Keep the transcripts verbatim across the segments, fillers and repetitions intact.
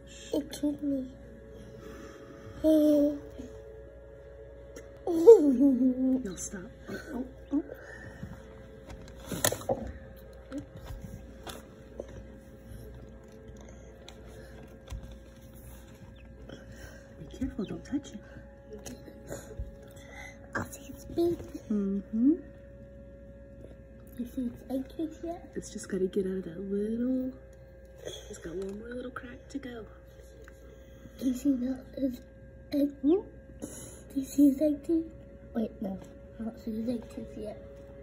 It killed me. You'll stop. Oh, oh, oh. Be careful, don't touch it. I see it's big. Mm-hmm. You see its egg yet? It's just got to get out of that little... It's got one more little crack to go. Do you see that? His egg? Do you see his egg teeth? Wait, no. I don't see his egg teeth yet.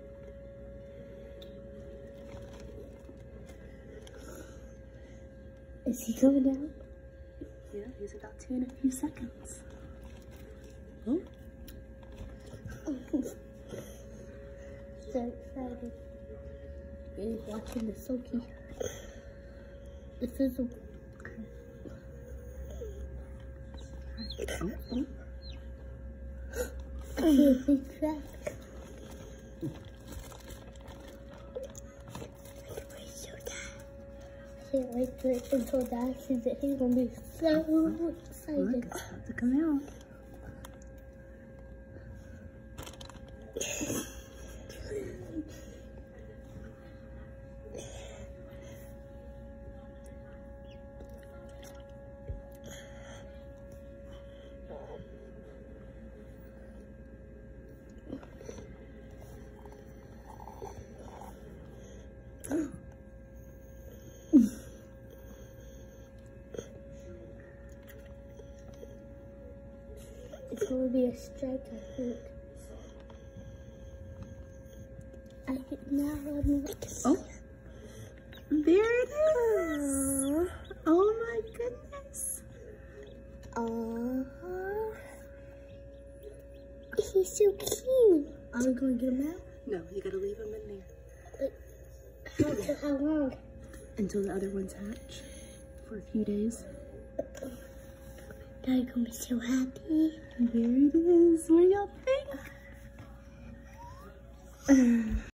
Is he coming out? Yeah, he's about to in a few seconds. Oh. So excited. He's watching the Silky. The fizzle. Oh, oh. I see a big crack. I can't wait for it until Dad sees it. He's gonna be so excited. Look, it's about to come out. It's gonna be a strike, I think. I can now run. Oh, there it is. Oh my goodness. Oh, he's so cute. Are we gonna get him out? No, you gotta leave him in there. How, till how long? Until the other ones hatch for a few days. Daddy's gonna be so happy. There it is. What do y'all think?